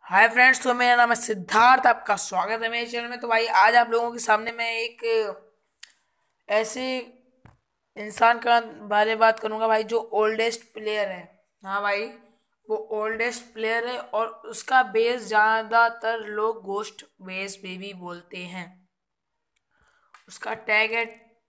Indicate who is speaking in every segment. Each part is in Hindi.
Speaker 1: हाय फ्रेंड्स, तो मेरा नाम है सिद्धार्थ। आपका स्वागत है मेरे चैनल में। तो भाई आज आप लोगों के सामने मैं एक ऐसे इंसान का बारे में बात करूंगा भाई, जो ओल्डेस्ट प्लेयर है। हाँ भाई, वो ओल्डेस्ट प्लेयर है और उसका बेस ज़्यादातर लोग घोस्ट बेस पे भी बोलते हैं। उसका टैग है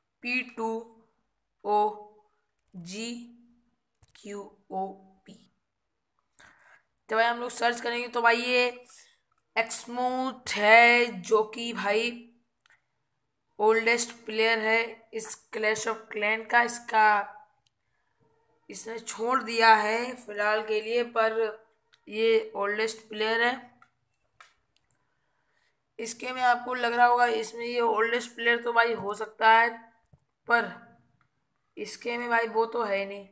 Speaker 1: P2OGQOP। तो भाई हम लोग सर्च करेंगे तो भाई ये एक्समूथ है, जो कि भाई ओल्डेस्ट प्लेयर है इस क्लैश ऑफ क्लैन का। इसने छोड़ दिया है फिलहाल के लिए, पर ये ओल्डेस्ट प्लेयर है। इसके में आपको लग रहा होगा इसमें ये ओल्डेस्ट प्लेयर तो भाई हो सकता है, पर इसके में भाई वो तो है नहीं।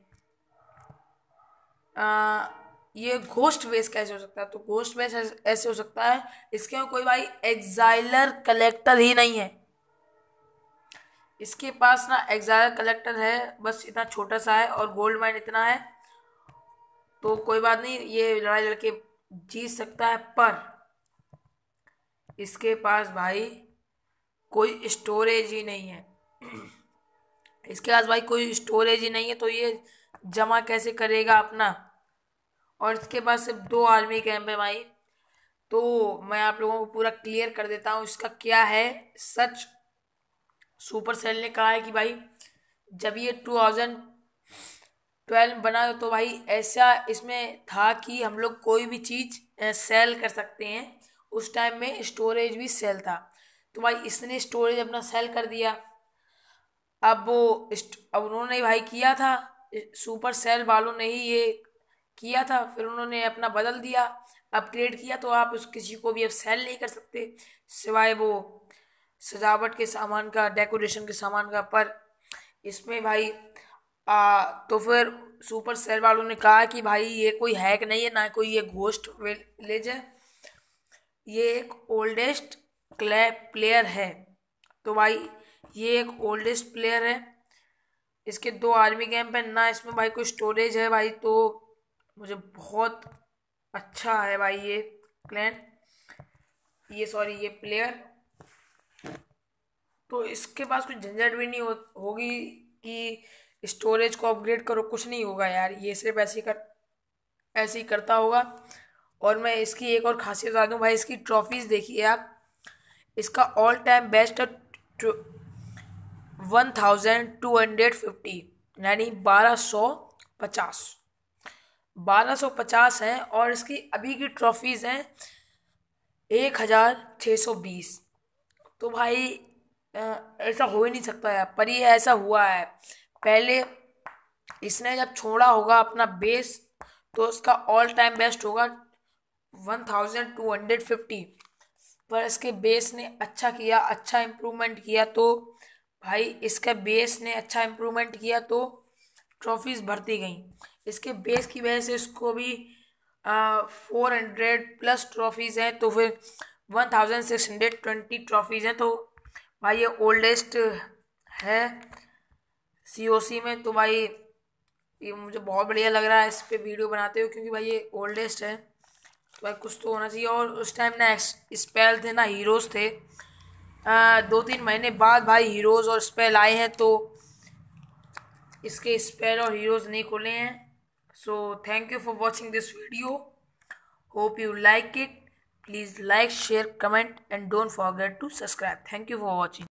Speaker 1: आ, ये घोस्ट बेस कैसे हो सकता है? तो घोस्ट बेस ऐसे हो सकता है, इसके में कोई भाई एग्जाइलर कलेक्टर ही नहीं है। इसके पास ना एग्जाइलर कलेक्टर है, बस इतना छोटा सा है, और गोल्ड माइन इतना है। तो कोई बात नहीं, ये लड़ाई लड़के जीत सकता है, पर इसके पास भाई कोई स्टोरेज ही नहीं है। इसके पास भाई कोई स्टोरेज ही नहीं है, तो ये जमा कैसे करेगा अपना? और इसके पास सिर्फ 2 आर्मी कैंप है भाई। तो मैं आप लोगों को पूरा क्लियर कर देता हूँ इसका क्या है सच। सुपर सेल ने कहा है कि भाई जब ये 2012 बना तो भाई ऐसा इसमें था कि हम लोग कोई भी चीज़ सेल कर सकते हैं। उस टाइम में स्टोरेज भी सेल था, तो भाई इसने स्टोरेज अपना सेल कर दिया। अब उन्होंने भाई किया था, सुपर सेल वालों ने ही ये किया था, फिर उन्होंने अपना बदल दिया, अपग्रेड किया। तो आप उस किसी को भी अब सेल नहीं कर सकते सिवाय वो सजावट के सामान का, डेकोरेशन के सामान का। पर इसमें भाई तो फिर सुपर सेल वालों ने कहा कि भाई ये कोई हैक नहीं है, ना कोई ये घोस्ट विलेज है, ये एक ओल्डेस्ट प्लेयर है। तो भाई ये एक ओल्डेस्ट प्लेयर है। इसके 2 आर्मी कैंप है ना, इसमें भाई कोई स्टोरेज है भाई। तो मुझे बहुत अच्छा है भाई ये क्लैन, ये प्लेयर। तो इसके पास कुछ झंझट भी नहीं होगी कि स्टोरेज को अपग्रेड करो, कुछ नहीं होगा यार। ये सिर्फ ऐसे ही करता होगा। और मैं इसकी एक और खासियत बता दूं भाई, इसकी ट्रॉफीज देखिए आप। इसका ऑल टाइम बेस्ट है 1250, यानी 1250। 1250 है, और इसकी अभी की ट्रॉफीज हैं 1620। तो भाई ऐसा हो ही नहीं सकता यार, पर ये ऐसा हुआ है। पहले इसने जब छोड़ा होगा अपना बेस, तो उसका ऑल टाइम बेस्ट होगा 1250। पर इसके बेस ने अच्छा किया, अच्छा इम्प्रूवमेंट किया। तो भाई इसका बेस ने अच्छा इम्प्रूवमेंट किया, तो ट्रॉफीज बढ़ती गई। इसके बेस की वजह से इसको भी 400+ ट्रॉफीज हैं, तो फिर 1620 ट्रॉफीज हैं। तो भाई ये ओल्डेस्ट है COC में। तो भाई ये मुझे बहुत बढ़िया लग रहा है इस पे वीडियो बनाते हो, क्योंकि भाई ये ओल्डेस्ट है, तो भाई कुछ तो होना चाहिए। और उस टाइम ना स्पेल थे ना हीरोज थे। 2-3 महीने बाद भाई हीरोज और स्पेल आए हैं, तो इसके स्पेल और हीरोज नहीं खुले हैं। So thank you for watching this video, hope you like it. Please like, share, comment and don't forget to subscribe. Thank you for watching.